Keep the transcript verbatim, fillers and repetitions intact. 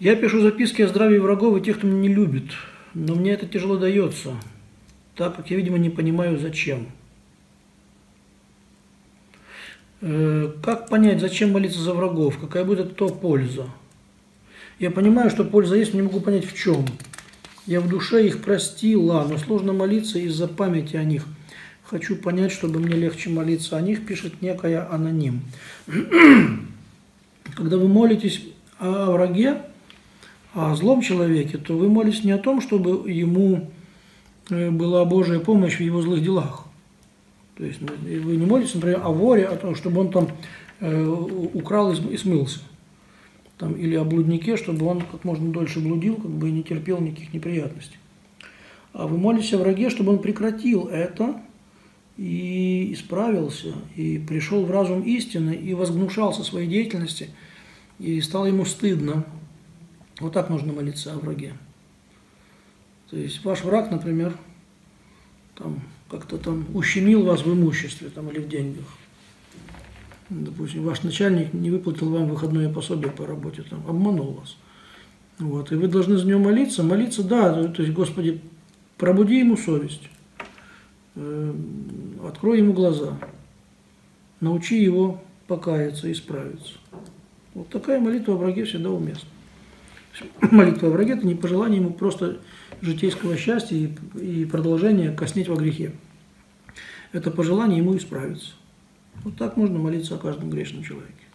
Я пишу записки о здравии врагов и тех, кто меня не любит, но мне это тяжело дается, так как я, видимо, не понимаю, зачем. Как понять, зачем молиться за врагов? Какая будет от этого польза? Я понимаю, что польза есть, но не могу понять, в чем. Я в душе их простила, но сложно молиться из-за памяти о них. Хочу понять, чтобы мне легче молиться о них, пишет некая аноним. Когда вы молитесь о враге, о злом человеке, то вы молитесь не о том, чтобы ему была Божья помощь в его злых делах. То есть вы не молитесь, например, о воре, о том, чтобы он там э, украл и смылся. Там, или о блуднике, чтобы он как можно дольше блудил, как бы и не терпел никаких неприятностей. А вы молитесь о враге, чтобы он прекратил это и исправился, и пришел в разум истины, и возгнушался своей деятельности, и стало ему стыдно. Вот так нужно молиться о враге. То есть ваш враг, например, там как-то там ущемил вас в имуществе там, или в деньгах. Допустим, ваш начальник не выплатил вам выходное пособие по работе, там, обманул вас. Вот, и вы должны за него молиться. Молиться, да, то есть, Господи, пробуди ему совесть, э, открой ему глаза, научи его покаяться и исправиться. Вот такая молитва о враге всегда уместна. Молитва о враге – это не пожелание ему просто житейского счастья и, и продолжения коснеть во грехе. Это пожелание ему исправиться. Вот так можно молиться о каждом грешном человеке.